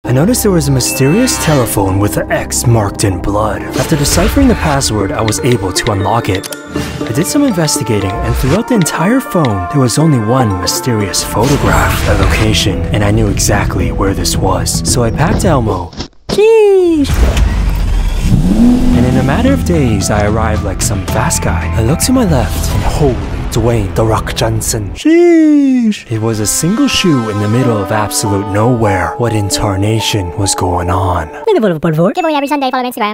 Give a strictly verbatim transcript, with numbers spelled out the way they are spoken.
I noticed there was a mysterious telephone with an X marked in blood. After deciphering the password, I was able to unlock it. I did some investigating, and throughout the entire phone, there was only one mysterious photograph, a location, and I knew exactly where this was. So I packed Elmo. Sheesh! And in a matter of days, I arrived like some fast guy. I looked to my left, and holy Dwayne "The Rock" Johnson. Sheesh! It was a single shoe in the middle of absolute nowhere. What in tarnation was going on? Giveaway every Sunday, follow me on Instagram.